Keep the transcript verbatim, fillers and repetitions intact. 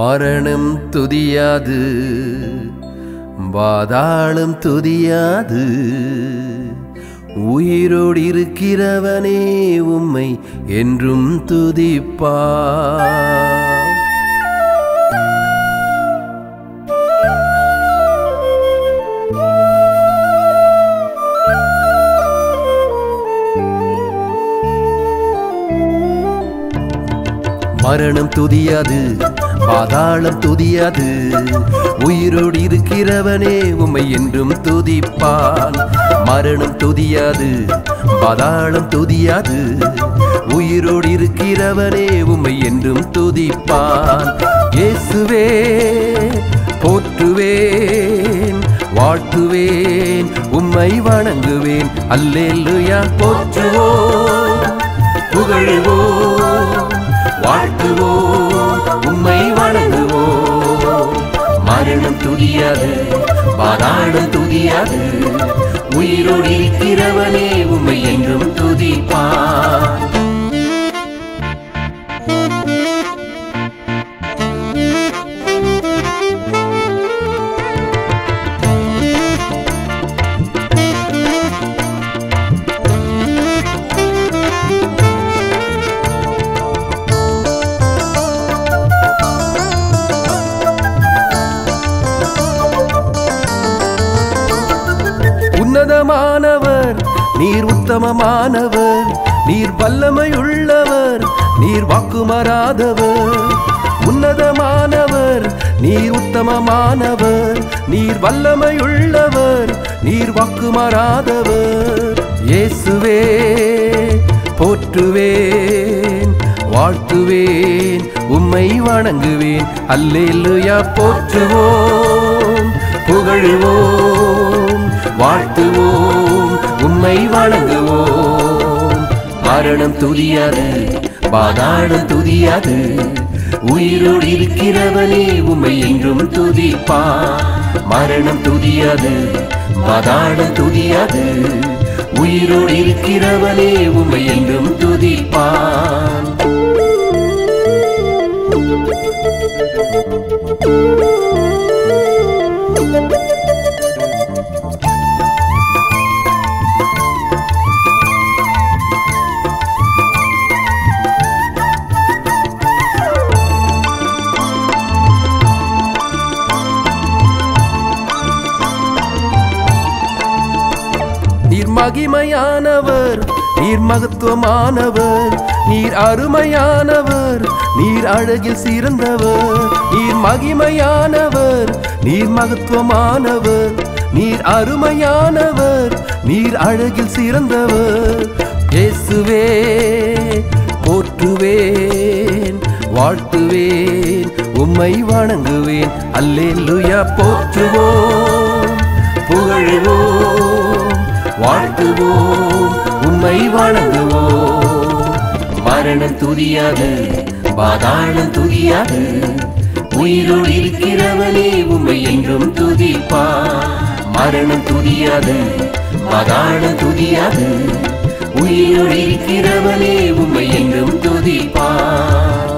மரணம் துதியாது, பாதாளம் துதியாது. உயிரோடு இருக்கிறவனே உம்மை என்றும் துதிப்பார். மரணம் துதியாது, பாதாளம் துதியாது. உயிரோடு இருக்கிறவனே உம்மை என்றும் துதிப்பான். மரணம் துதியாது, பாதாளம் துதியாது. உயிரோடு இருக்கிறவனே உம்மை என்றும் துதிப்பான். இயேசுவே போற்றுவேன், வாழ்த்துவேன், உம்மை வணங்குவேன். அல்லேலூயா. போற்றுவோம், புகழுவோம், வாழ்த்துவோம், உம்மை வணங்குவோம். மரணம் துதியாது, பாதாளம் துதியாது. உயிரோடு இருக்கிறவனே உம்மை என்றும் துதிப்பான். உன்னதமானவர் நீர், உத்தமமானவர் நீர், வல்லமையுள்ளவர் நீர், வாக்குமாறாதவர். உன்னதமானவர் நீர், உத்தமமானவர் நீர், வல்லமையுள்ளவர் நீர், வாக்குமாறாதவர். இயேசுவே போற்றுவேன், வாழ்த்துவேன், உம்மை வணங்குவேன். அல்லேலூயா. போற்றுவோம், புகழுவோம், வாழ்த்துவோம், உம்மை வணங்குவோம். மரணம் துதியாது, பாதாளம் துதியாது. உயிரோடு இருக்கிறவனே உம்மை என்றும் துதிப்பான். மரணம் துதியாது, பாதாளம் துதியாது. உயிரோடு இருக்கிறவனே உம்மை என்றும் துதிப்பான். நீர் மகிமையானவர், நீர் மகத்துவமானவர், நீர் அருமையானவர், நீர் அழகில் சிறந்தவர். நீர் மகிமையானவர், நீர் மகத்துவமானவர், நீர் அருமையானவர், நீர் அழகில் சிறந்தவர். இயேசுவே போற்றுவேன், வாழ்த்துவேன், உம்மை வணங்குவேன். அல்லேலூயா. போற்றுவோம், புகழுவோம், வாழ்த்துவோம், உம்மை வணங்குவோம். மரணம் துதியாது, பாதாளம் துதியாது. உயிரோடு இருக்கிறவனே உம்மை என்றும் துதிப்பான். மரணம் துதியாது, பாதாளம் துதியாது. உயிரோடு இருக்கிறவனே உம்மை என்றும் துதிப்பான்.